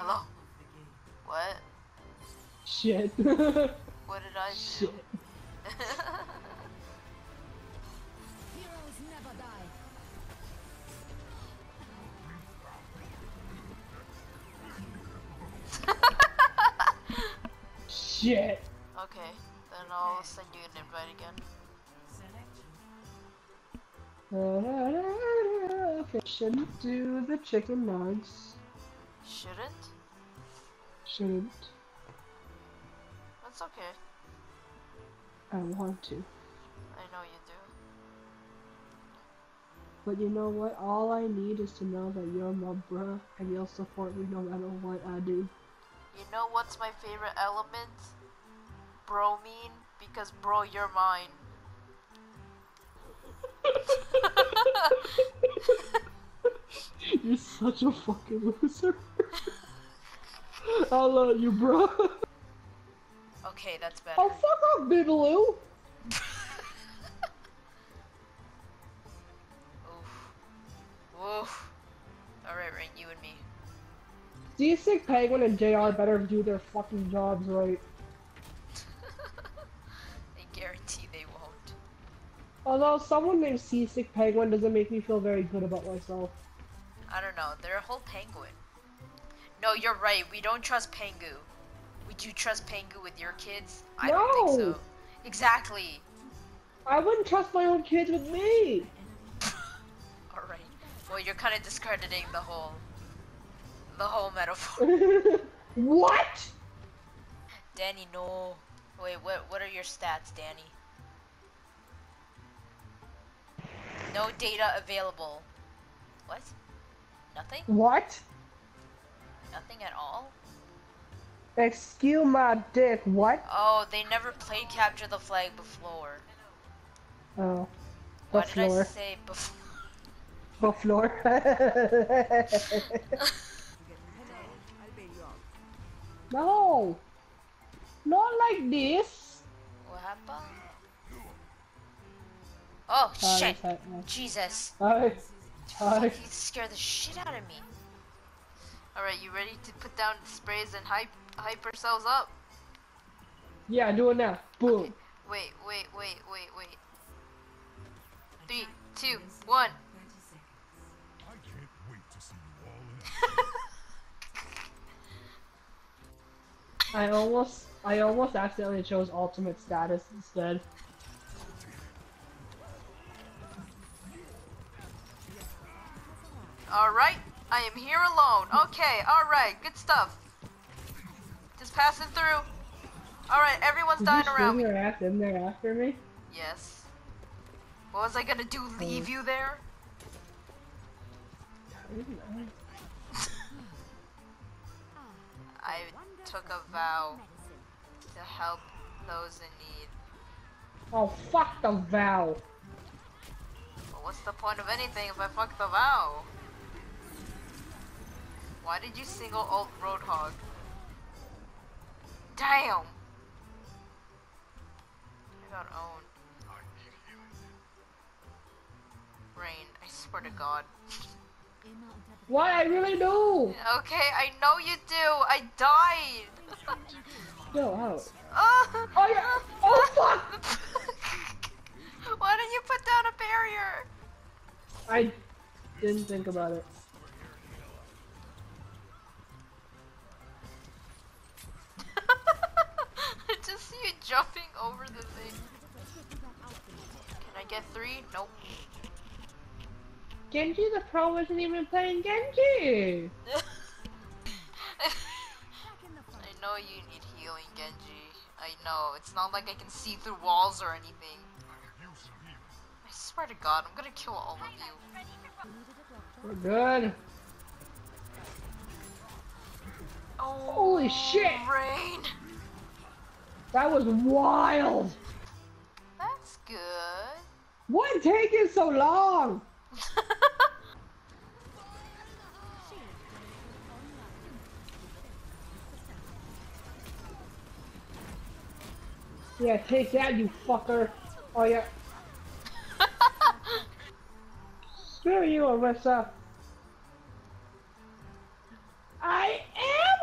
Hello? What? Shit. What did I do? Shit. Heroes never die. Shit. Okay, then I'll send you an invite again. Shouldn't do the chicken nugs. Shouldn't? Shouldn't. That's okay. I want to. I know you do. But you know what? All I need is to know that you're my bruh and you'll support me no matter what I do. You know what's my favorite element? Bromine, because bro, you're mine. You're such a fucking loser. I love you, bro. Okay, that's better. Oh, fuck off, Bigaloo. Oof. Oof. Alright, Rain, you and me. Seasick Penguin and JR better do their fucking jobs right. I guarantee they won't. Although someone named Seasick Penguin doesn't make me feel very good about myself. I don't know, they're a whole penguin. No, you're right, we don't trust Pengu. Would you trust Pengu with your kids? I don't think No! so. Exactly. I wouldn't trust my own kids with me! Alright. Well, you're kind of discrediting the whole metaphor. What? Danny, no. Wait, what are your stats, Danny? No data available. What? Nothing? What? Nothing at all? Excuse my dick, what? Oh, they never played Capture the Flag before. Oh. Why The did floor. I say before? The floor. No! Not like this! What happened? Oh, shit! Jesus. Hi. Hi. Fuck, you scared the shit out of me. Alright, you ready to put down the sprays and hype ourselves up? Yeah, do it now. Boom. Okay. Wait. 3, 2, 1. I can't wait to see you all in I almost accidentally chose ultimate status instead. Alright, I am here alone. Okay, alright, good stuff. Just passing through. Alright, everyone's Did dying you around swing me. your ass in there after me? Yes. What was I gonna do, leave you there? I took a vow to help those in need. Oh, fuck the vow. But what's the point of anything if I fuck the vow? Why did you single ult Roadhog? Damn! I got owned. Rain, I swear to God. What? I really do! Okay, I know you do! I died! Go out. Oh, Oh yeah! Oh fuck! Why didn't you put down a barrier? I didn't think about it. I just see you jumping over the thing. Can I get 3? Nope. Genji the Pro isn't even playing Genji! I know you need healing, Genji. I know. It's not like I can see through walls or anything. I swear to God, I'm gonna kill all of you. We're good. Oh, Holy shit! Rain! That was wild! That's good. What taking so long? Yeah, take that, you fucker. Oh yeah. Screw you, Arissa. I am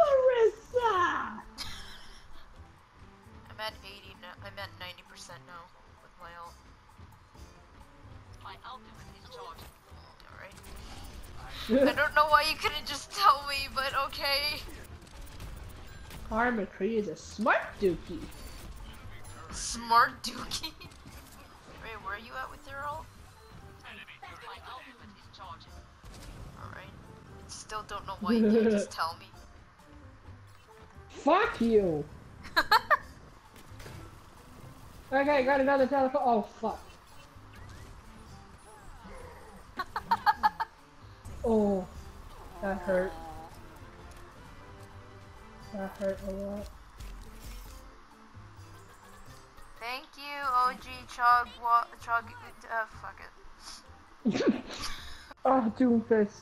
why you couldn't just tell me, but okay. Cara McCree is a smart dookie. Smart dookie. Wait, where are you at with your ult? Alright. Still don't know why you didn't just tell me. Fuck you! Okay, got another telephone. Oh, fuck. Oh, that hurt. That hurt a lot. Thank you, OG Chug, fuck it. Oh, Doomfist.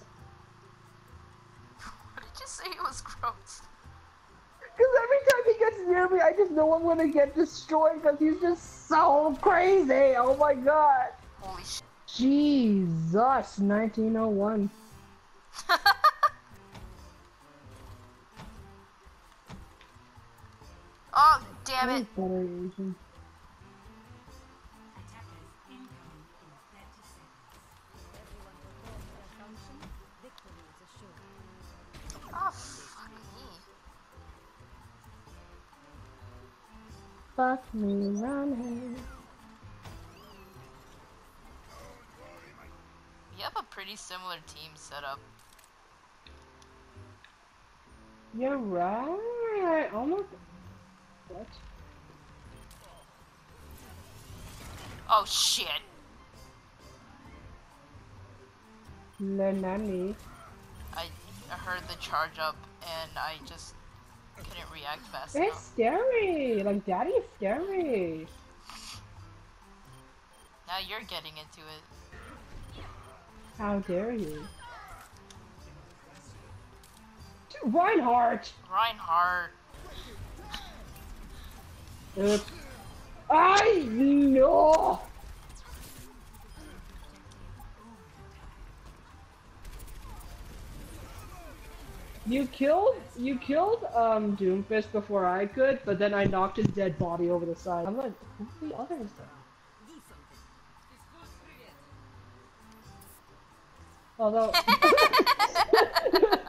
What did you say? It was gross. Because every time he gets near me, I just know I'm gonna get destroyed because he's just so crazy. Oh my god. Holy shit. Jesus, 1901. Oh, damn it. Better Asian. Oh, fuck me. Fuck me running. You have a pretty similar team setup. You're right. Almost. What? Oh, shit. Nani? I heard the charge up and I just couldn't react fast It's enough. scary. Like, Daddy is scary. Now you're getting into it. How dare you? Reinhardt! Reinhardt. Oops. I know! You killed Doomfist before I could, but then I knocked his dead body over the side. I'm like, who the others then? Although